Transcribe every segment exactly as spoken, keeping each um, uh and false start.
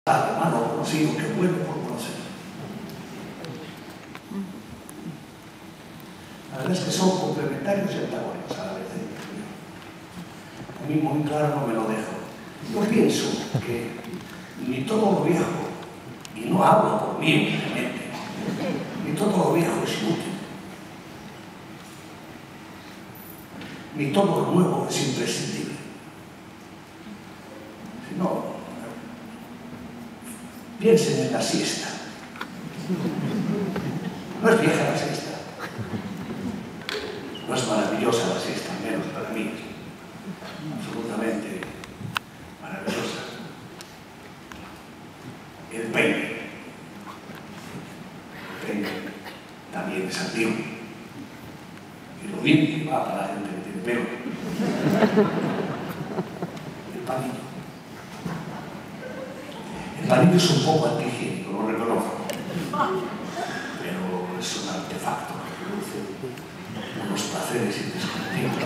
hermano conocido que vuelve por conocer. La verdad es que son complementarios y antagónicos a la vez. A mí muy claro no me lo dejo. Yo pienso que ni todo lo viejo, y no hablo por mí, evidentemente, ni todo lo viejo es inútil, ni todo lo nuevo es imprescindible. Si no, piensen en la siesta. No es vieja la siesta. No es maravillosa la siesta, al menos para mí. Absolutamente maravillosa. El peine. El peine también es antiguo. Y lo bien que va para la gente que tiene pelo. El palillo. El palillo es un poco antihigiénico, lo reconozco. Pero es un artefacto que produce unos placeres indescriptibles.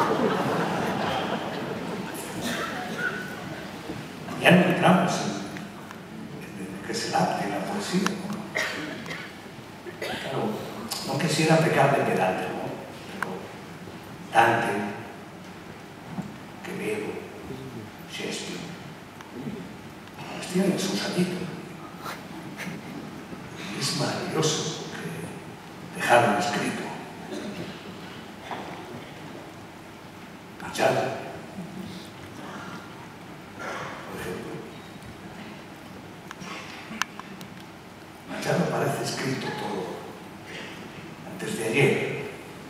Ya no entramos en, en lo que es el arte y la poesía, ¿no? Claro, no quisiera pecar de pedante, ¿no? Pero Dante, Quevedo, Shakespeare, pues tienen sus añitos. Y es maravilloso que dejaron escrito. Machado, por ejemplo. Machado parece escrito todo antes de ayer.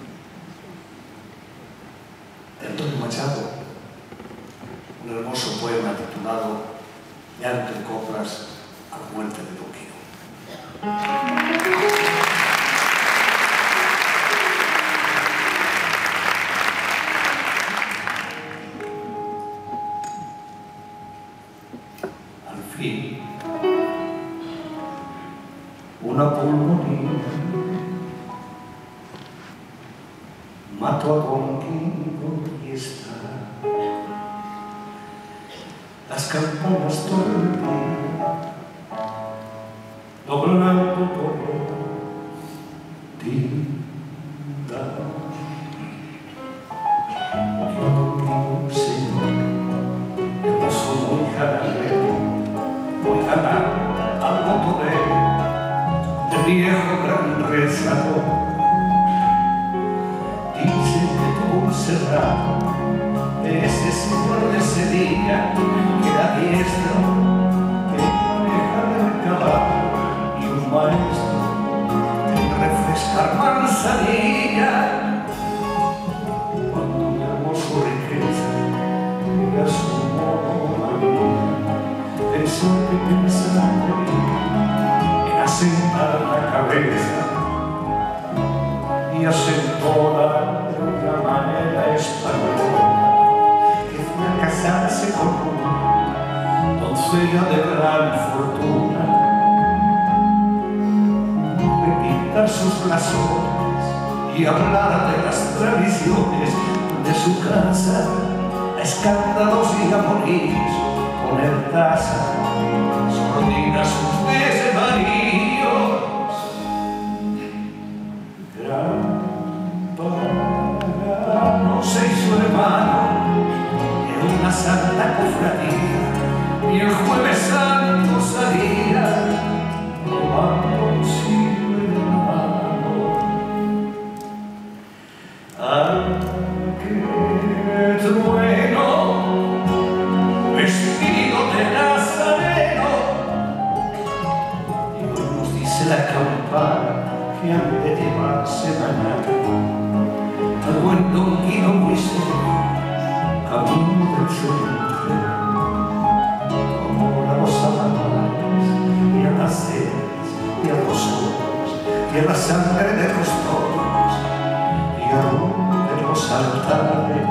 De Antonio Machado, un hermoso poema titulado Llanto y coplas a la muerte de Don Quijote. Al fin, una pulmonía mató a Don Quijote y está. Las campanas todo el día doblando todo tinta. Yo contigo, Señor, hermoso muy jalalero, muy jalal al motorero del viejo gran rezador. Dice que tuvo un cerrado de ese señor de ese día que era diestro, que maneja el caballo y un maestro en refrescar manzanilla. Cuando mi hermoso riqueza llega a su modo mañana, pensó que pensaba en asentar la cabeza y asentó de una manera española. Casarse con una doncella de gran fortuna, repintar sus blasones y hablar de las tradiciones de su casa, a escándalos y amoríos, poner tasa, sordina sus desvaríos. Gran pagano se hizo hermano una santa cofradía, y el jueves santo salía tomando un siglo en la mano. Aquel trueno vestido de nazareno, y hoy nos dice la campana que han de llevarse mañana al buen Don Guido muy serio, camino del cementerio, amor a los alamares y a las cenas y a los ojos y a la sangre de los toros y a de los altares.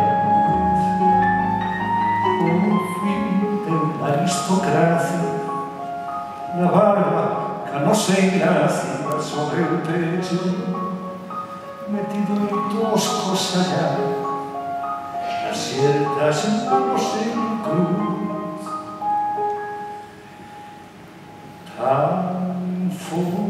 Por fin de la aristocracia, la barba canosa y grácida sobre el pecho, metido en toscos allá, ciertas manos en cruz, tan full.